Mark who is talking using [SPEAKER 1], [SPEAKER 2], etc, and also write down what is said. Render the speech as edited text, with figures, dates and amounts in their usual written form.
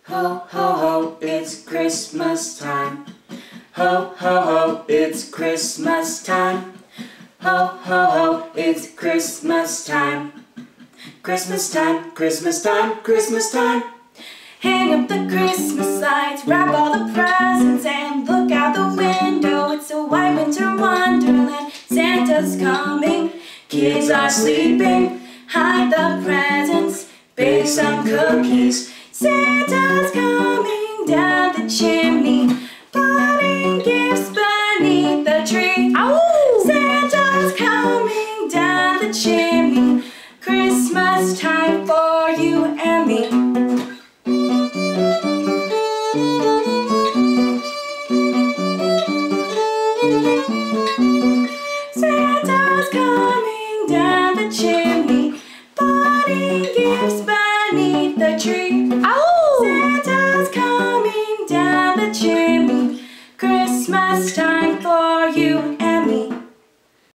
[SPEAKER 1] Ho, ho, ho, it's Christmas time. Ho, ho, ho, it's Christmas time. Ho, ho, ho, it's Christmas time. Christmas time, Christmas time, Christmas time.
[SPEAKER 2] Hang up the Christmas lights, wrap all the presents, and look out the window. It's a white winter wonderland. Santa's coming, kids are sleeping. Hide the presents, bake some cookies. Santa's coming down the chimney, putting gifts beneath the tree. Ow! Santa's coming down the chimney. Christmas time for you and me. Santa's coming down the chimney, putting gifts beneath the tree. Ow! Santa's coming down the chimney, Christmas time.